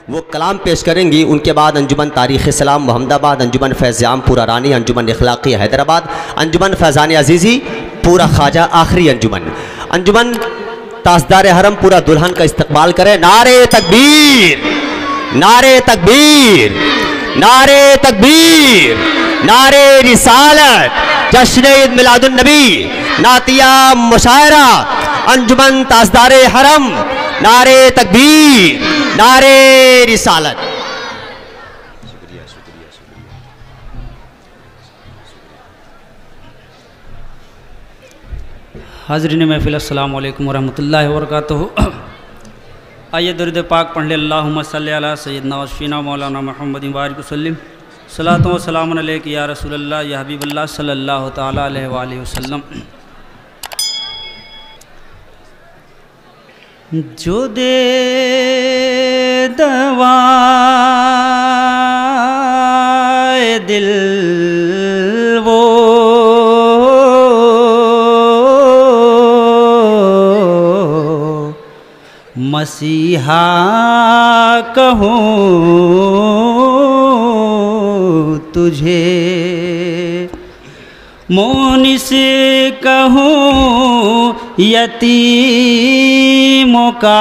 وہ کلام پیش کریں گی. ان کے بعد انجمن تاریخ اسلام محمد آباد، انجمن فیض عام پورا رانی، انجمن اخلاقی حیدرآباد، انجمن فیضان عزیزی پورا خواجہ آخری انجمن تاجدار حرم پورا دلہن کا استقبال کرے. نعرے تکبیر، نعرے تکبیر، نعرے تکبیر، نعرے رسالت، جشن عید میلاد النبی، نعتیہ مشاعرہ، انجمن تاجدار حرم، نعرے تکبیر، نعرے رسالت. حاضرین محفل السلام علیکم ورحمۃ اللہ وبرکاتہ. آئیے درود پاک پڑھ لیں. اللہم صلی علی سیدنا و شفینا مولانا محمد وبارک وسلم. صلاۃ و سلام علیک یا رسول اللہ یا حبیب اللہ صلی اللہ تعالیٰ علیہ وآلہ وسلم. جو دے دوائے دل وہ مسیحا کہوں تجھے، مونس کہوں یتیموں کا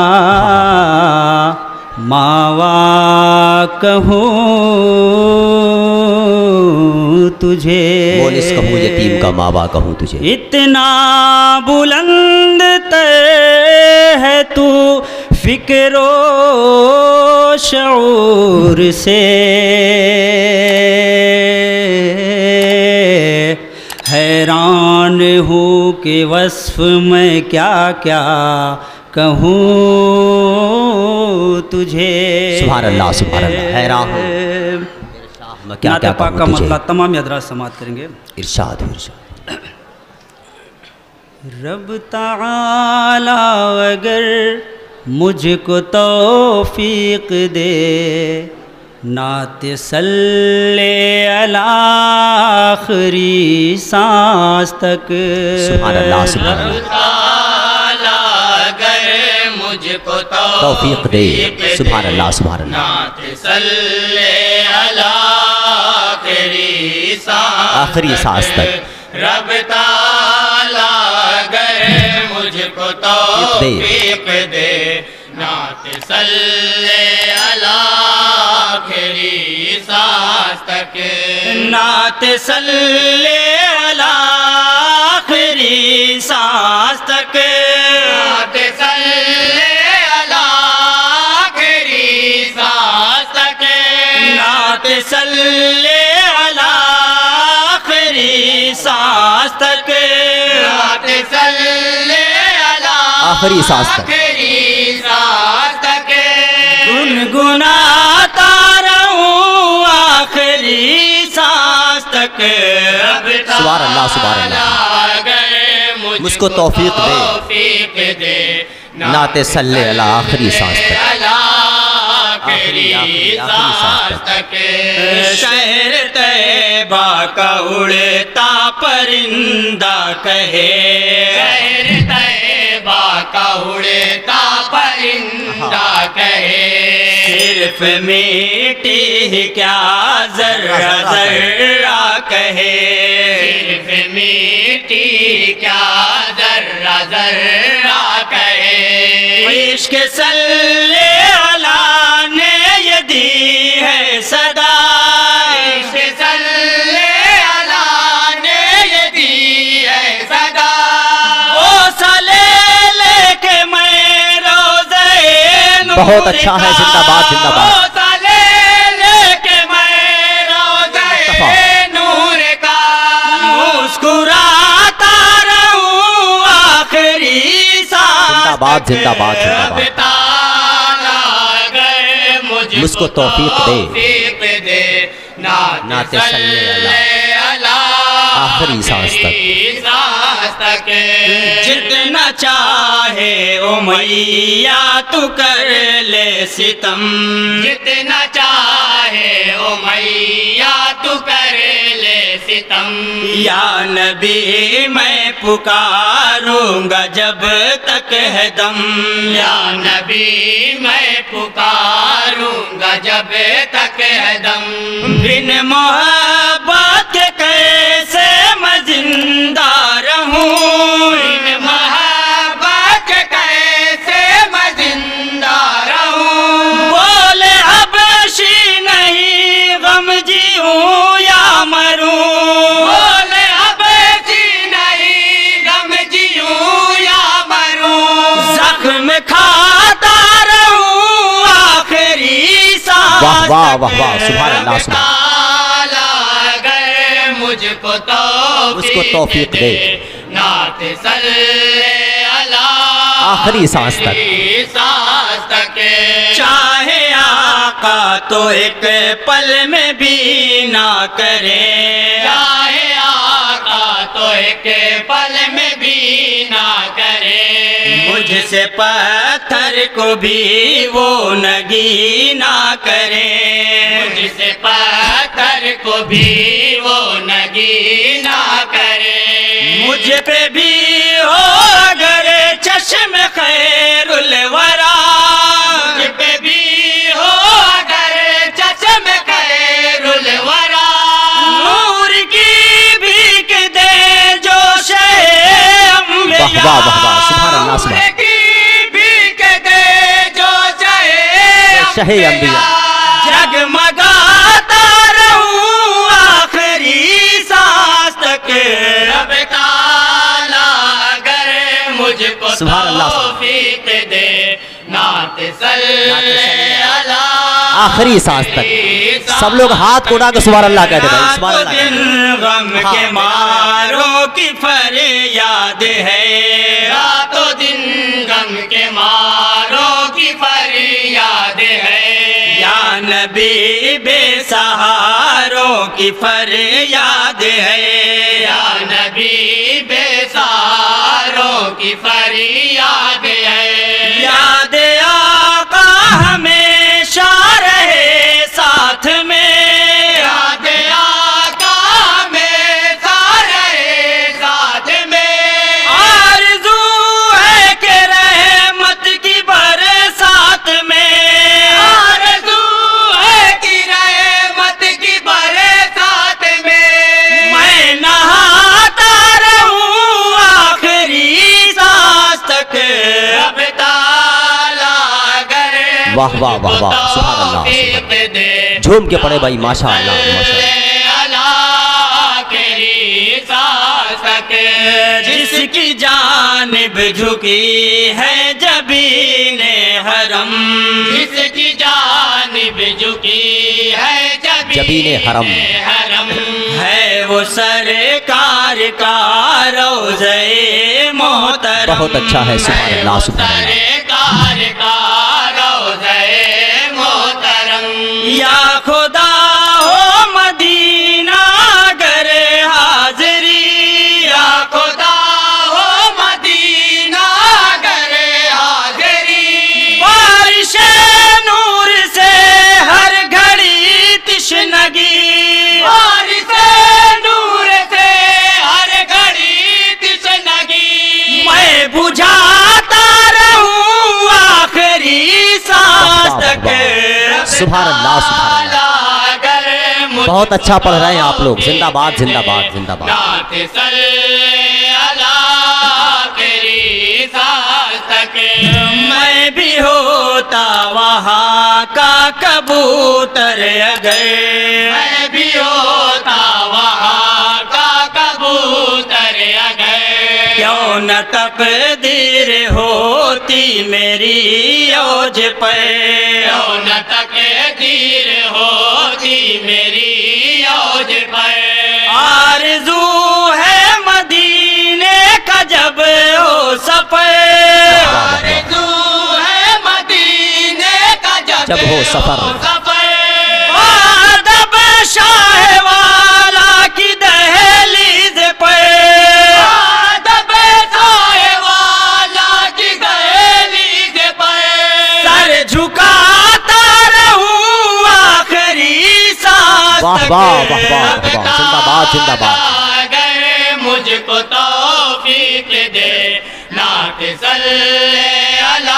ماوا کہوں تجھے، مونس کہوں یتیم کا ماوا کہوں تجھے. اتنا بلند ہے تو فکر و شعور سے، حیران ہوں کہ وصف میں کیا کیا کہوں تجھے. سبحان اللہ سبحان اللہ. حیران ہوں میں کیا کیا پاک کا کہوں تجھے. مطلع تمام حضرات سماعت کریں گے. ارشاد ارشاد. رب تعالی اگر مجھ کو توفیق دے، نعت صلی علی آخری سانس تک. سبحان اللہ سبحان اللہ. رب تعالی اگر مجھ کو توفیق دے. سبحان اللہ سبحان اللہ. نعت صلی علی آخری سانس آخری سانس تک. رب تعالی اگر مجھ کو توفیق دے، نعت صلی علی آخری سانس تک. نعت صلی علی آخری سانس تک. نعت صلی علی آخری سانس تک. نعت صلی علی آخری سانس تک. نعت صلی علی آخری سانس تک. آخری سانس تک. گنگناتا رہوں آخری سانس تک. سبحان اللہ سبحان اللہ. اگر مجھ کو توفیق دے، نعت صلی علی آخری سانس تک. آخری سانس تک. شہر طیبہ کا اڑتا پرندہ کہے، شہر طیبہ کا اڑتا پرندہ کہے، صرف میٹی کیا ذرہ ذرہ کہے، صرف میٹی کیا ذرہ ذرہ کہے. عشق صلی علی نے یہ دی ہے صدا، عشق صلی علی نے یہ دی ہے صدا. او سلے لے کے میں روزے نور بہت اچھا ہے. زندہ باد زندہ باد. او سلے لے کے میں روزے نور کا مسکراتا رہوں آخری سانس. زندہ باد زندہ باد زندہ رب باد. تعالی اگر مجھ کو توفیق دے، نعت صلی علی آخری سانس تک. جتنا چاہے او میاں تو کر لے ستم، جتنا چاہے او میاں تو کرے حامل ستم، یا نبی میں پکاروں گا جب تک ہے دم، یا نبی میں پکاروں گا جب تک ہے دم، بن محبت کے کیسے میں زندہ رہوں، بن محبت کے کیسے میں زندہ رہوں، بولے حبشی نہیں غم جیوں یا مروں، بولے اب جی نہیں غم جیوں یا مروں، زخم کھاتا رہوں آخری سانس واہ واہ واہ واہ، سبحان اللہ سبحان اللہ، تعالیٰ اگر مجھ کو اس کو توفیق دے، نعت صلی اللہ آخری سانس تک، سانس تک، چاہے آقا تو ایک پل میں بھی نہ کرے، چاہے آقا تو ایک پل میں بھی نہ کرے، مجھ سے پتھر کو بھی وہ نگی نہ کرے، مجھ سے پتھر کو بھی وہ نگی نہ کرے، مجھ پہ بھی ہو اگر چشم خیر الورا، مجھ پہ بھی ہو اگر چشم خیر الورا، نور کی بھیک دے جو شہ واہ واہ واہ واہ، سبحان اللہ سبحان اللہ، نور کی بھیک دے جو شہ انبیاء، جگمگاتا رہوں آخری سانس تک، رب تعالیٰ اگر مجھ کو سبحان اللہ توفیق دے، نعت صلی اللہ آخری سانس تک، سب لوگ ہاتھ کو اڑا کے سبحان اللہ کہتے ہیں، سبحان اللہ کہتے ہیں۔ دن غم کے ماروں کی فریاد ہے، رات و دن غم کے ماروں کی فریاد ہے، یا نبی بے سہاروں کی فریاد ہے، یا نبی بے سہاروں کی فریاد ہے، یاد آقا ہمیشہ رہے ساتھ میں، یاد آقا میں سارے ساتھ میں، آرزو ہے کہ رحمت کی برسات میں، آرزو ہے کہ رحمت کی برسات میں، میں نہاتا رہوں آخری سانس تک، رب تعالیٰ اگر واہ واہ واہ واہ، سبحان اللہ سبحان توفیق دے، جھوم کے پڑے بھائی، ماشاء اللہ ماشاء اللہ، اللہ کری سانس تک، جس کی جانب جھکی ہے جبین حرم، جس کی جانب جھکی ہے جبین حرم، حرم، ہے وہ سرکار کا روضہ محترم، بہت اچھا ہے، سبحان اللہ سبحان اللہ، سرکار کا روضہ محترم، یا خدا ہو مدینہ گر حاضری، یا خدا ہو مدینہ گر حاضری، بارش نور سے ہر گھڑی تشنگی، بارش نور سے ہر گھڑی تشنگی، میں بجھاتا رہوں آخری سانس تک، سبحان اللہ سبحان اللہ، بہت اچھا پڑھ رہے ہیں آپ لوگ، زندہ باد زندہ باد زندہ باد، نعت صلی اللہ کری سانس تک، میں بھی ہوتا وہاں کا کبوتر اگر، میں بھی ہوتا وہاں کا کبوتر اگر، کیوں نہ تقدیر ہوتی میری اوج پر، کیوں نہ تقدیر ہوتی میری اوج پر، آرزو ہے مدینے کا جب ہو سفر، آرزو ہے مدینے کا جب ہو سفر، آدب شاہ والا کی دہلیز پر، آدب شاہ والا کی دہلیز پر، سر جھکاتا رہوں آخری سانس واہ تک، واہ واہ واہ واہ، زندہ باد तौफीक दे, नात सल्ले अला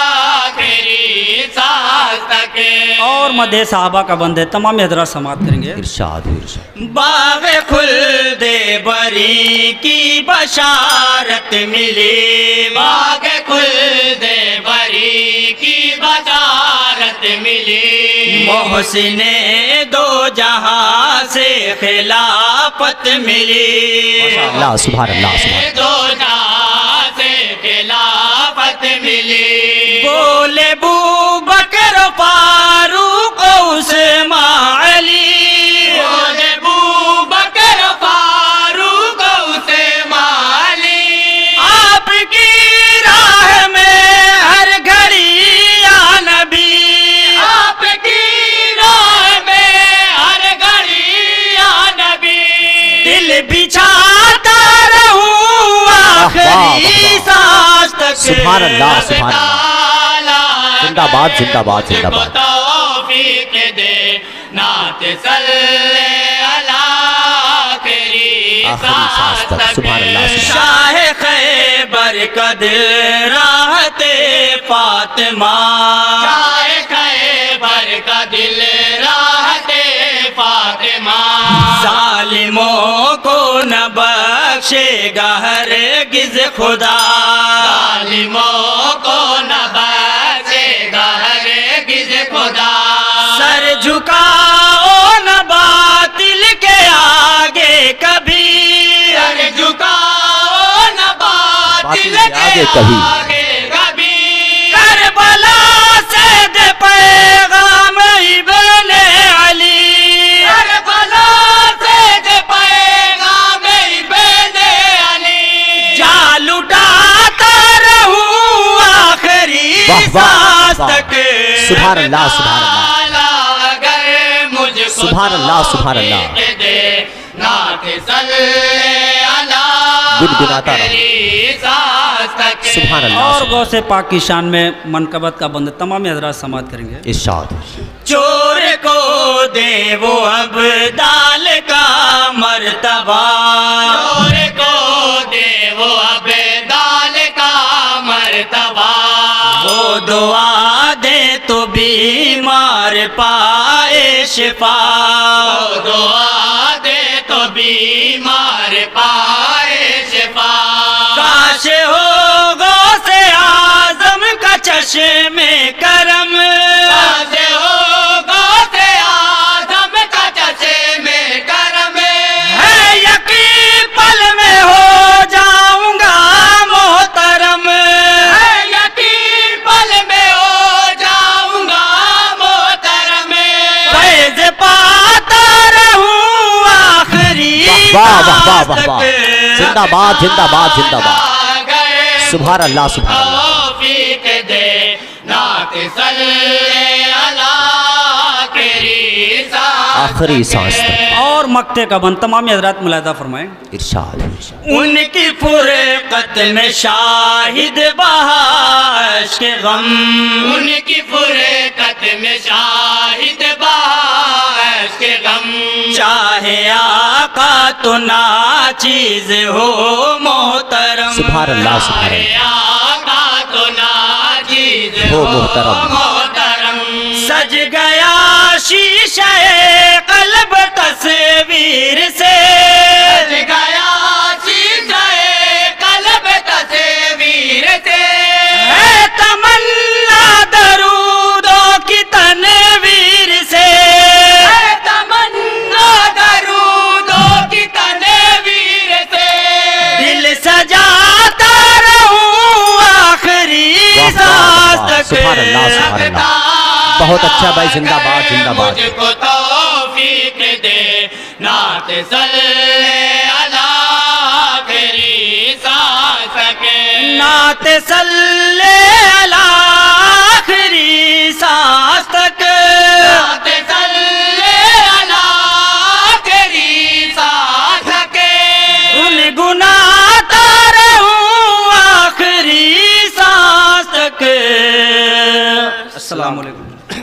आखिरी सांस तक। और मदे साहबा का बंद है, तमाम हजरात समात करेंगे। इरशाद इरशाद। बाग खुल्दे बरी की बशारत मिली, बाग खुल्दे बरी की बशारत मिली, मोहसिने दो जहां से खिलाफत मिली, अल्लाह सुभान अल्लाह सुभान। दो जहां से खिलाफत मिली। बोले बू बकर फारूक उस्मान अली, बोले बू बकर फारूक उस्मान अली, आपकी राह में हर घड़ी या नबी, आपकी राह में हर घड़ी या नबी, दिल बिछाता रहूं आखिरी सांस तक। सुभान अल्लाह सुभान अल्लाह। जिंदाबाद जिंदाबाद जिंदाबाद। तौफीक दे, नात सल्ले अला आखिरी सांस तक। सुभान अल्लाह सुभान। शाह खैबर का दिल राहते फातिमा, शाह खैबर का दिल राहते फातिमा, जालिमों को न बख्शेगा हरगिज़ खुदा, जालिमों को न बख्शेगा हरगिज़ खुदा। सर झुकाओ न बातिल के आगे कभी, सर झुकाओ न बातिल के आगे कभी कभी, करबला से दे पैगाम इब्ने अली, करबला से दे पैगाम इब्ने अली, जा लुटाता रहूं आखिरी सांस तक। सुभान अल्लाह सुभान अल्लाह। अगर मुझको सुभान अल्लाह सुभान अल्लाह। तौफीक दे, नात सल्ले अला गुनगुनाता रहो। आखिरी सांस तक। सुभान अल्लाह। और गौ से पाक की शान में मनकबत का बंद है, तमाम हजरात समात करेंगे। इरशाद। चोर को दे वो अब्दाल का मर्तबा, चोर को दे वो अब्दाल का मर्तबा, वो दुआ दे तो बीमार पाए शिफा, वो दुआ दे तो बीमार पाए शिफा। काश हो गौसे आजम का चश्मे करम, काश हो गौसे आजम का चश्मे करम, है यकीन पल में हो जाऊंगा मोहतरम, है यकीन पल में हो जाऊंगा मोहतरम, फैज़ पाता रहूं आखिरी वाह वाह वाह वाह वाह। जिंदाबाद जिंदाबाद जिंदाबाद। सुभान अल्लाह सुभान अल्लाह। तौफीक दे, नात सल्ले अला आखिरी सांस आखिरी सांस तक। और मक्ते का बंद, तमाम हजरात मुलाहिदा फरमाएं। इरशाद इरशाद। उनकी फुरकत में शाहिद बहाश के गम, उनकी फुरकत में शाहिद बहाश के गम, चाहे आका तो ना चीज हो मोहतरम, सुभान अल्लाह सुभान चाहे अल्लाह। आका तो ना चीज हो हो मोहतरम। मोहतरम। सज गया शीशे कल्ब तस्वीर से, सज गया शीशे कल्ब तस्वीर से, है तमन्ना दरूदों की तनवीर से, है तमन्ना दरूदों की तनवीर से, दिल सजाता रहूं आखिरी सांस तक। सुभान अल्लाह सुभान अल्लाह। बहुत अच्छा भाई, जिंदाबाद जिंदाबाद। मुझको तौफीक दे, नात सल्ले अला आखिरी सांस के, नात सल्ले अला आखिरी सांस तक।